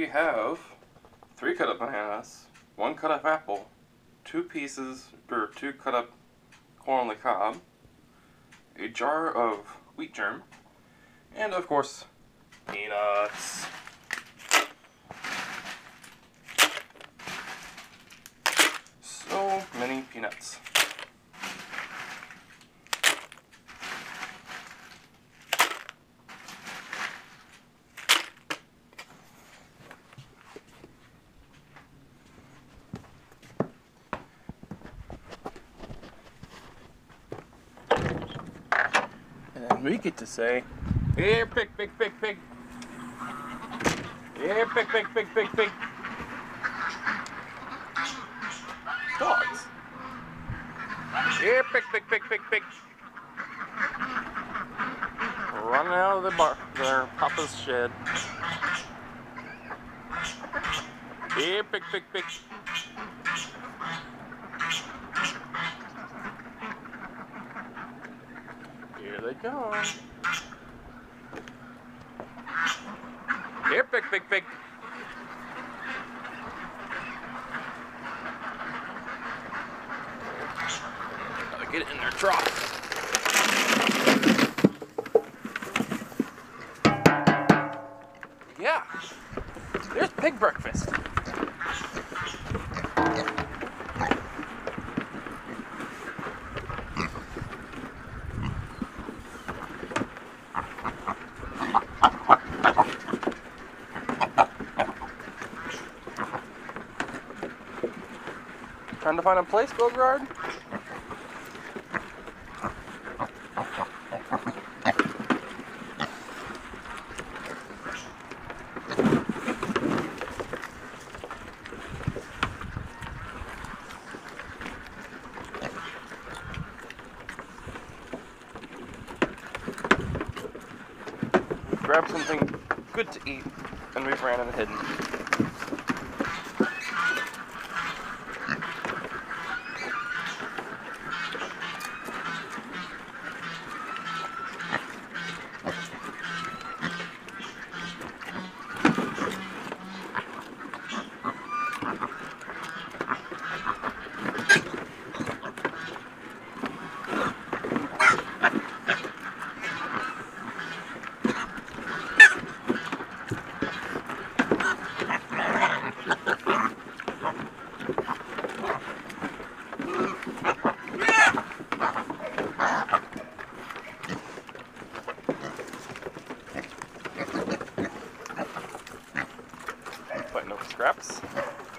we have 3 cut up bananas, 1 cut up apple, 2 cut up corn on the cob, a jar of wheat germ, and of course, peanuts. So many peanuts. And we get to say, here, pig, pig, pig, pig. Here, pig, pig, pig, pig, pig. Dogs. Here, pig, pig, pig, pig, pig. Running out of their papa's shed. Here, pig, pig, pig. Here they go. Here, pig, pig, pig. Gotta get it in their trough. Yeah, there's pig breakfast. Trying to find a place, Bogard? Grab something good to eat, and we've ran and hidden. Find no scraps.